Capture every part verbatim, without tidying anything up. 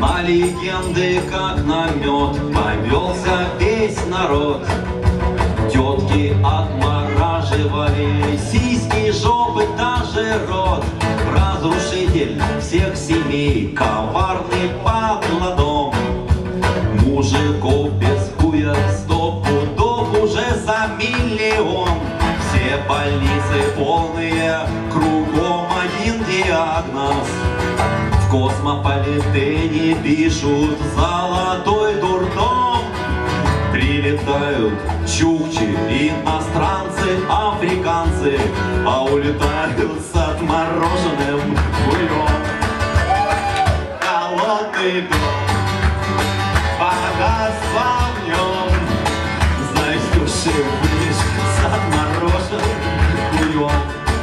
На легенды, как на мед, повелся весь народ. Тетки отмораживали сиськи, жопы, даже рот. Разрушитель всех семей, коварный подладом. Мужиков без хуя сто пудов уже за миллион. Все больницы полные, кругом один диагноз. В космополитене пишут «золотой дурдом». Прилетают чукчи, иностранцы, африканцы, а улетают с отмороженным хуем. Холодный дом, богатство в нем, знаешь, души будешь с отмороженным хуем.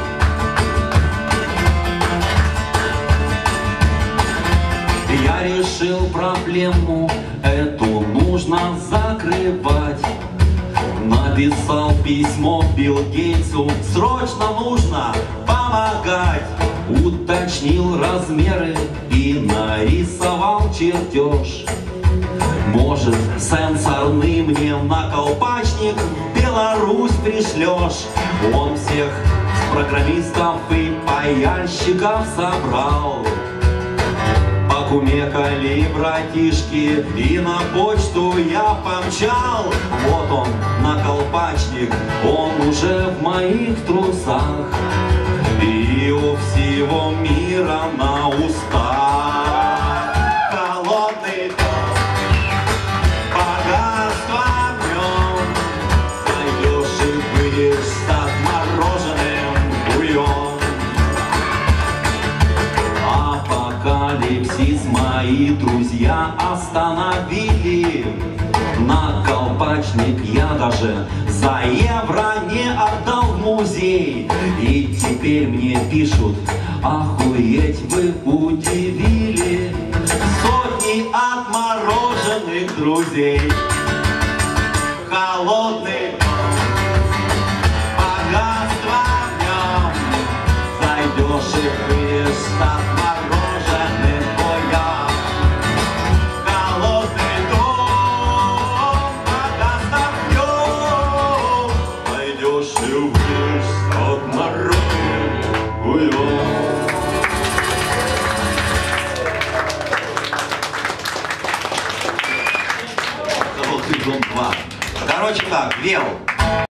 Я решил проблему эту нужно закрывать. Написал письмо Билл Гейтсу, срочно нужно помогать. Уточнил размеры и нарисовал чертеж. Может, сенсорный мне на колпачник в Беларусь пришлешь. Он всех программистов и паяльщиков собрал. Покумекали братишки, и на почту я помчал. Вот он, наколпачник, он уже в моих трусах. И у всего мира на устах. Холодный дом, богатство в нем, зайдешь и будешь с отмороженным хуем. Апокалипсис мои друзья остановили. На колпачник я даже за евро не отдал в музей. И теперь мне пишут: охуеть, вы удивили. Сотни отмороженных друзей. Холодный дом, богатство в нем, зайдешь и будешь с отмороженным хуем. Холодный дом, богатство в нем, зайдешь и будешь с отмороженным хуем. Холодный дом два. Короче как, Вел.